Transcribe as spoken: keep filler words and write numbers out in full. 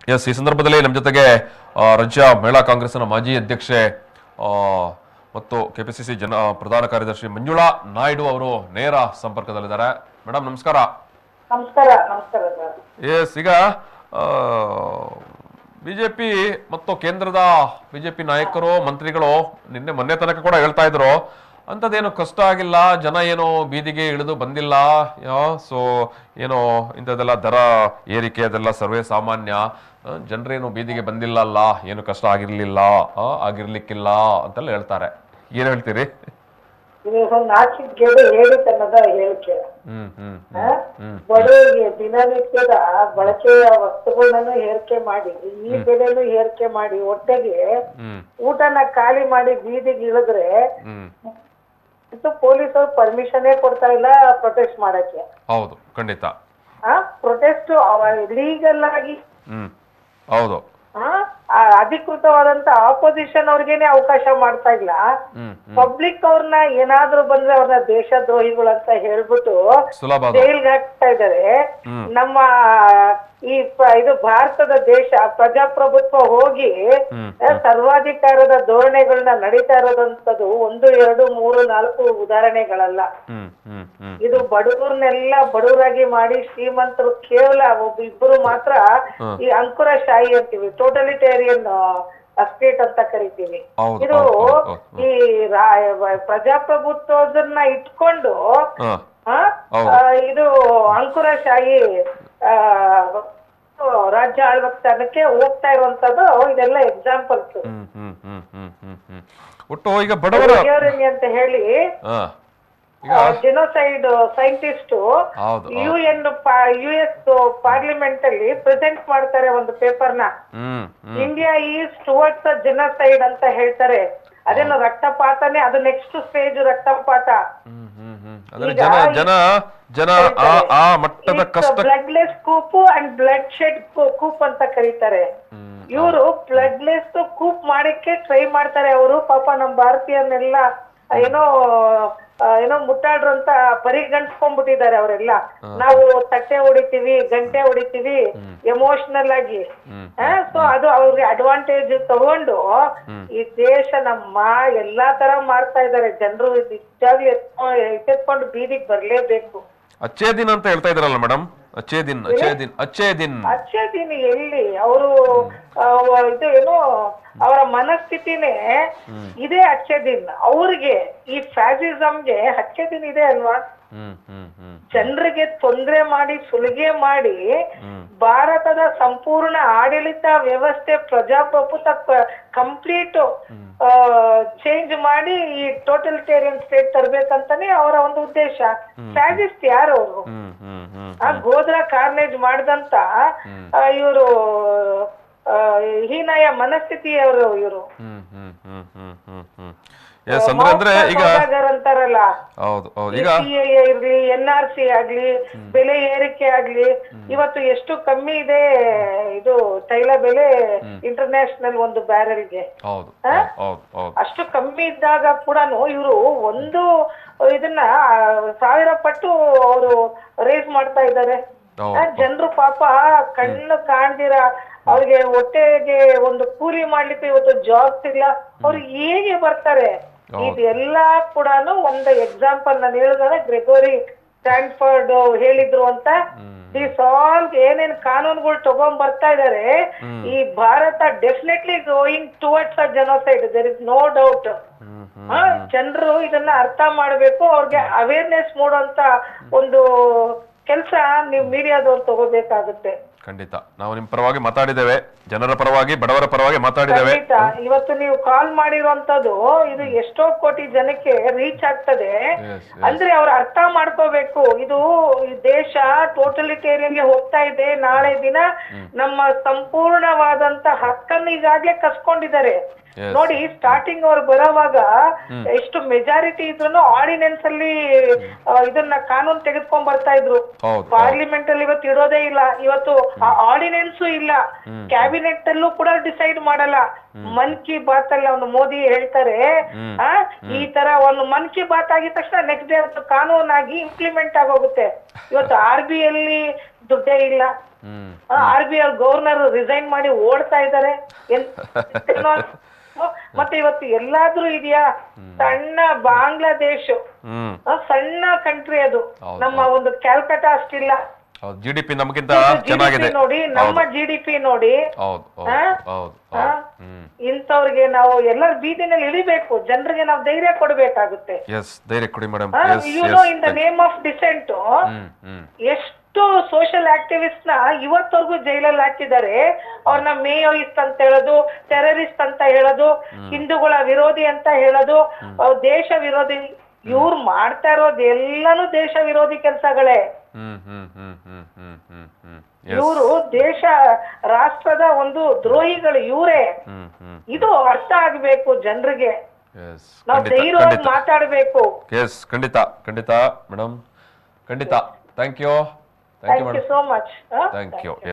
S, ಈ ಸಂದರ್ಭದಲ್ಲಿ ನಮ್ಮ ಜೊತೆಗೆ ರಾಜ್ಯ ಮಹಿಳಾ ಕಾಂಗ್ರೆಸ್ನ ಮಾಜಿ ಅಧ್ಯಕ್ಷೆ ಮತ್ತು ಕೆಪಿಸಿಸಿ ಜನ ಪ್ರಧಾನ ಕಾರ್ಯದರ್ಶಿ ಮಂಜುಳಾ ನಾಯ್ಡು ಅವರು ನೇರ ಸಂಪರ್ಕದಲ್ಲಿದ್ದಾರೆ. ಮೇಡಮ್ ನಮಸ್ಕಾರ. ನಮಸ್ಕಾರ. ನಮಸ್ಕಾರ ಸರ್. ಎಸ್, ಈಗ ಬಿಜೆಪಿ ಮತ್ತು ಕೇಂದ್ರದ ಬಿಜೆಪಿ ನಾಯಕರು ಮಂತ್ರಿಗಳು ನಿನ್ನೆ ಮೊನ್ನೆ ತನಕ ಕೂಡ ಹೇಳ್ತಾ ಇದ್ರು ಅಂಥದ್ದೇನು ಕಷ್ಟ ಆಗಿಲ್ಲ, ಜನ ಏನೋ ಬೀದಿಗೆ ಇಳಿದು ಬಂದಿಲ್ಲ, ಸೊ ಏನೋ ಇಂಥದ್ದೆಲ್ಲ ದರ ಏರಿಕೆ ಅದೆಲ್ಲ ಸರ್ವೇ ಸಾಮಾನ್ಯ, ಜನರೇನು ಬೀದಿಗೆ ಬಂದಿಲ್ಲ ಅಲ್ಲ, ಏನು ಕಷ್ಟ ಆಗಿರ್ಲಿಲ್ಲ ಆಗಿರ್ಲಿಕ್ಕಿಲ್ಲ ಅಂತೆಲ್ಲ ಹೇಳ್ತಾರೆ. ಏನ್ ಹೇಳ್ತೀರಿ? ನಾಚಿಕೆಗೇಡು ಹೇಳಿತನದ ಹೇಳಿಕೆ. ಬಡವರಿಗೆ ದಿನನಿತ್ಯದ ಬಳಕೆಯ ವಸ್ತುಗಳನ್ನ ಏರಿಕೆ ಮಾಡಿ, ಈ ಬೆಲೆನೂ ಏರಿಕೆ ಮಾಡಿ, ಒಟ್ಟೆಗೆ ಊಟನ ಖಾಲಿ ಮಾಡಿ ಬೀದಿಗೆ ಇಳಿದ್ರೆ ಪೊಲೀಸರು ಪರ್ಮಿಷನ್ ಕೊಡ್ತಾ ಇಲ್ಲ ಪ್ರೊಟೆಸ್ಟ್ ಮಾಡಕ್ಕೆ. ಹೌದು, ಖಂಡಿತ. ಆ ಪ್ರೊಟೆಸ್ಟ್ ಲೀಗಲ್ ಆಗಿ ಹೌದು ಅಧಿಕೃತವಾದಂತ ಆಪೋಸಿಷನ್ ಅವ್ರಿಗೇನೆ ಅವಕಾಶ ಮಾಡ್ತಾ ಇಲ್ಲ. ಪಬ್ಲಿಕ್ ಅವ್ರನ್ನ ಏನಾದ್ರು ಬಂದ್ರೆ ಅವ್ರನ್ನ ದೇಶದ್ರೋಹಿಗಳು ಅಂತ ಹೇಳ್ಬಿಟ್ಟು ಜೈಲ್ಗೆ ಹಾಕ್ತಾ ಇದಾರೆ. ನಮ್ಮ ಈ ಇದು ಭಾರತದ ದೇಶ ಪ್ರಜಾಪ್ರಭುತ್ವ ಹೋಗಿ ಸರ್ವಾಧಿಕಾರದ ಧೋರಣೆಗಳನ್ನ ನಡೀತಾ ಇರೋದಂತದ್ದು ಒಂದು ಎರಡು ಮೂರು ನಾಲ್ಕು ಉದಾಹರಣೆಗಳಲ್ಲ. ಇದು ಬಡವರನ್ನೆಲ್ಲ ಬಡವರಾಗಿ ಮಾಡಿ ಶ್ರೀಮಂತರು ಕೇವಲ ಒಬ್ಬ ಇಬ್ಬರು ಮಾತ್ರ ಈ ಅಂಕುರಶಾಹಿ ಅಂತೀವಿ, ಟೋಟಲಿಟೇರಿಯನ್ ಸ್ಟೇಟ್ ಅಂತ ಕರಿತೀವಿ. ಇದು ಈ ಪ್ರಜಾಪ್ರಭುತ್ವದನ್ನ ಇಟ್ಕೊಂಡು ಇದು ಅಂಕುರಶಾಹಿ ರಾಜ್ಯ ಆಳ್ವಸ್ತನಕ್ಕೆ ಹೋಗ್ತಾ ಇರುವಂತದ್ದು ಇದೆಲ್ಲ ಎಕ್ಸಾಂಪಲ್ಸ್. ಒಟ್ಟು ಈಗ ಬಡವರ ಅಂತ ಹೇಳಿ genocide scientist U N U S parliament ಅಲ್ಲಿ ಪ್ರೆಸೆಂಟ್ ಮಾಡ್ತಾರೆ ಒಂದು ಪೇಪರ್ ನ. ಇಂಡಿಯಾ ಈಸ್ ಟುವರ್ಡ್ಸ್ ಜೆನೋಸೈಡ್ ಅಂತ ಹೇಳ್ತಾರೆ. ಅದೇನು ರಕ್ತಪಾತನೇ, ಅದು ನೆಕ್ಸ್ಟ್ ಸ್ಟೇಜ್ ರಕ್ತಪಾತ. Bloodless coup and bloodshed coup ಅಂತ ಕರೀತಾರೆ. ಇವರು ಬ್ಲಡ್ಲೆಸ್ ಕೂಪ್ ಮಾಡಕ್ಕೆ ಟ್ರೈ ಮಾಡ್ತಾರೆ. ಅವರು ಪಾಪ ನಮ್ಮ ಭಾರತೀಯರನ್ನೆಲ್ಲ ಏನೋ ಏನೋ ಮುಟ್ಟಾಡ್ರು ಅಂತ ಪರಿಗಣಿಸ್ಕೊಂಡ್ಬಿಟ್ಟಿದ್ದಾರೆ ಅವರೆಲ್ಲ. ನಾವು ತಟ್ಟೆ ಹೊಡಿತೀವಿ, ಗಂಟೆ ಹೊಡಿತೀವಿ ಎಮೋಷನಲ್ ಆಗಿ. ಸೊ ಅದು ಅವ್ರಿಗೆ ಅಡ್ವಾಂಟೇಜ್ ತಗೊಂಡು ಈ ದೇಶ ನಮ್ಮ ಎಲ್ಲಾ ತರ ಮಾಡ್ತಾ ಇದಾರೆ. ಜನರು ನಿಜಾಗ್ಲೂ ಎತ್ತೆತ್ಕೊಂಡು ಬೀದಿಗೆ ಬರ್ಲೇಬೇಕು. ಅಚ್ಚೇ ದಿನ ಅಂತ ಹೇಳ್ತಾ ಇದ್ರಲ್ಲ ಮೇಡಮ್, ಅಚ್ಚೇ ದಿನ್ ಅಚ್ಚೇ ದಿನ್ ಅಚ್ಚೇ ದಿನ್ ಅಚ್ಚೇ ದಿನ ಎಲ್ಲಿ ಅವರು ಇದು ಏನೋ ಅವರ ಮನಸ್ಥಿತಿನೇ ಇದೇ ಅಚ್ಚೇ ದಿನ್. ಅವ್ರಿಗೆ ಈ ಫ್ಯಾಸಿಸಮ್ಗೆ ಅಚ್ಚೇ ದಿನ ಇದೆ ಅಲ್ವಾ? ಜನರಿಗೆ ತೊಂದರೆ ಮಾಡಿ ಸುಲಿಗೆ ಮಾಡಿ ಭಾರತದ ಸಂಪೂರ್ಣ ಆಡಳಿತ ವ್ಯವಸ್ಥೆ ಪ್ರಜಾಪ್ರಭುತ್ವ ಕಂಪ್ಲೀಟ್ ಚೇಂಜ್ ಮಾಡಿ ಈ ಟೋಟಲಿಟೇರಿಯನ್ ಸ್ಟೇಟ್ ತರ್ಬೇಕಂತಾನೆ ಅವರ ಒಂದು ಉದ್ದೇಶ. ಫ್ಯಾಸಿಸ್ಟ್ ಯಾರು ಅವರು? ಆ ಗೋದ್ರ ಕಾರ್ನೇಜ್ ಮಾಡಿದಂತ ಇವರು ಹೀನಾಯ ಮನಸ್ಥಿತಿಯವರು ಇವರು. ಅಂತಾರಲ್ಲ, ಇರ್ಲಿ ಎನ್ ಆರ್ ಸಿ ಆಗ್ಲಿ, ಬೆಲೆ ಏರಿಕೆ ಆಗ್ಲಿ, ಇವತ್ತು ಎಷ್ಟು ಕಮ್ಮಿ ಇದೆ ಇದು ತೈಲ ಬೆಲೆ ಇಂಟರ್ನ್ಯಾಷನಲ್ ಒಂದು ಬ್ಯಾರೆಲ್ಗೆ. ಅಷ್ಟು ಕಮ್ಮಿ ಇದ್ದಾಗ ಕೂಡ ಇವರು ಒಂದು ಇದನ್ನ ಸಾವಿರ ಪಟ್ಟು ಅವರು ರೇಸ್ ಮಾಡ್ತಾ ಇದ್ದಾರೆ. ಜನರು ಪಾಪ ಕಣ್ಣು ಕಾಣ್ದಿರ ಅವ್ರಿಗೆ ಹೊಟ್ಟೆಗೆ ಒಂದು ಕೂಲಿ ಮಾಡ್ಲಿಕ್ಕೆ ಇವತ್ತು ಜಾಬ್ ಸಿಗ್ಲ, ಅವ್ರು ಹೇಗೆ ಬರ್ತಾರೆ? ಇದೆಲ್ಲಾ ಕೂಡ ಒಂದು ಎಕ್ಸಾಂಪಲ್ ನಾನು ಹೇಳಿದ್ರೆ ಗ್ರೆಗೋರಿ ಸ್ಟ್ಯಾನ್ಫರ್ಡ್ ಹೇಳಿದ್ರು ಅಂತ. ದಿಸ್ ಆಲ್ ಏನೇನ್ ಕಾನೂನುಗಳು ತಗೊಂಡ್ ಬರ್ತಾ ಇದಾರೆ, ಈ Bharat definitely going towards a genocide, there is no doubt. ಜನರು ಇದನ್ನ ಅರ್ಥ ಮಾಡ್ಬೇಕು, ಅವ್ರಿಗೆ ಅವೇರ್ನೆಸ್ ಮೂಡುವಂತ ಒಂದು ಕೆಲಸ ನೀವು ಮೀಡಿಯಾದವ್ರು ತಗೋಬೇಕಾಗುತ್ತೆ. ಖಂಡಿತ ನಾವು ನಿಮ್ ಪರವಾಗಿ ಮಾತಾಡಿದ್ದೇವೆ, ಜನರ ಪರವಾಗಿ ಬಡವರ ಪರವಾಗಿ ಮಾತಾಡಿದ್ದೇವೆ. ಇವತ್ತು ನೀವು ಕಾಲ್ ಮಾಡಿರುವಂತದ್ದು ಇದು ಎಷ್ಟೋ ಕೋಟಿ ಜನಕ್ಕೆ ರೀಚ್ ಆಗ್ತದೆ. ಅಂದ್ರೆ ಅವ್ರು ಅರ್ಥ ಮಾಡ್ಕೋಬೇಕು, ಇದು ದೇಶ ಟೋಟಲಿಟೇರಿಯನ್ಗೆ ಹೋಗ್ತಾ ಇದೆ. ನಾಳೆ ದಿನ ನಮ್ಮ ಸಂಪೂರ್ಣವಾದಂತ ಹಕ್ಕನ್ನು ಈಗಾಗ್ಲೇ ಕಸ್ಕೊಂಡಿದ್ದಾರೆ. ನೋಡಿ, ಸ್ಟಾರ್ಟಿಂಗ್ ಅವ್ರು ಬರೋವಾಗ ಎಷ್ಟು ಮೆಜಾರಿಟಿ ಇದ್ರು ಆರ್ಡಿನೆನ್ಸ್ ಅಲ್ಲಿ ಇದನ್ನ ಕಾನೂನು ತೆಗೆದುಕೊಂಡ್ ಬರ್ತಾ ಇದ್ರು. ಪಾರ್ಲಿಮೆಂಟ್ ಅಲ್ಲಿ ಇವತ್ತು ಇಡೋದೇ ಇಲ್ಲ. ಇವತ್ತು ಆರ್ಡಿನೆನ್ಸು ಇಲ್ಲ, ಕ್ಯಾಬಿನೆಟ್ ಅಲ್ಲೂ ಕೂಡ ಡಿಸೈಡ್ ಮಾಡಲ್ಲ. ಮನ್ ಕಿ ಬಾತ್ ಅಲ್ಲಿ ಅವ್ನು ಮೋದಿ ಹೇಳ್ತಾರೆ ಆ ಈ ತರ ಒಂದು ಮನ್ ಕಿ ಬಾತ್ ಆಗಿದ ತಕ್ಷಣ ನೆಕ್ಸ್ಟ್ ಡೇ ಒಂದು ಕಾನೂನಾಗಿ ಇಂಪ್ಲಿಮೆಂಟ್ ಆಗೋಗುತ್ತೆ. ಇವತ್ತು ಆರ್ ಬಿ ಅಲ್ಲಿ ದುಡ್ಡೇ ಇಲ್ಲ, R B I governor resign ಮಾಡಿ ಓಡ್ತಾ ಇದ್ದಾರೆ. ಮತ್ತೆ ಇವತ್ತು ಎಲ್ಲಾದ್ರೂ ಇದೆಯಾ? ಸಣ್ಣ ಬಾಂಗ್ಲಾದೇಶ ಸಣ್ಣ ಕಂಟ್ರಿ, ಅದು ನಮ್ಮ ಒಂದು ಕ್ಯಾಲ್ಕಟಾ ಅಷ್ಟಿಲ್ಲ. ಜಿ ಡಿ ಪಿ ನಮಗಿಂತ ಚೆನ್ನಾಗಿದೆ ನೋಡಿ, ನಮ್ಮ ಜಿ ಡಿ ಪಿ ನೋಡಿ. ಇಂಥವ್ರಿಗೆ ನಾವು ಎಲ್ಲರ ಬೀದಿನಲ್ಲಿ ಇಳಿಬೇಕು, ಜನರಿಗೆ ನಾವು ಧೈರ್ಯ ಕೊಡ್ಬೇಕಾಗುತ್ತೆ. ಧೈರ್ಯ ಕೊಡಿ madam. In the name of dissent ಎಷ್ಟು ಸೋಷಿಯಲ್ ಆಕ್ಟಿವಿಸ್ಟ್ ನ ಇವತ್ತವರೆಗೂ ಜೈಲಲ್ಲಿ ಹಾಕಿದ್ದಾರೆ. ಅವ್ರನ್ನ ಮೇಯೋಯಿಸ್ಟ್ ಅಂತ ಹೇಳೋದು, ಟೆರರಿಸ್ಟ್ ಅಂತ ಹೇಳೋದು, ಹಿಂದೂಗಳ ವಿರೋಧಿ ಅಂತ ಹೇಳೋದು, ದೇಶ ವಿರೋಧಿ. ಇವ್ರು ಮಾಡ್ತಾ ಇರೋದು ಎಲ್ಲಾನು ದೇಶ ವಿರೋಧಿ ಕೆಲಸಗಳೇ. ಇವರು ದೇಶ ರಾಷ್ಟ್ರದ ಒಂದು ದ್ರೋಹಿಗಳು ಇವರೇ. ಇದು ಅರ್ಥ ಆಗ್ಬೇಕು ಜನರಿಗೆ. ನಾವು ಧೈರ್ಯವಾಗಿ ಮಾತಾಡ್ಬೇಕು. ಎಸ್, ಖಂಡಿತ ಖಂಡಿತ ಮೇಡಮ್, ಖಂಡಿತ. Thank you. Thank you so much. Thank you.